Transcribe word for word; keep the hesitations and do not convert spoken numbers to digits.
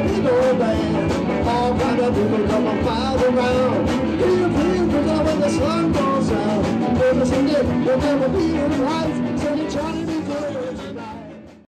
a big old band. All kind of people come from miles around. Hear please, because when the sun goes out, never sing it, you'll never be in life. So you try to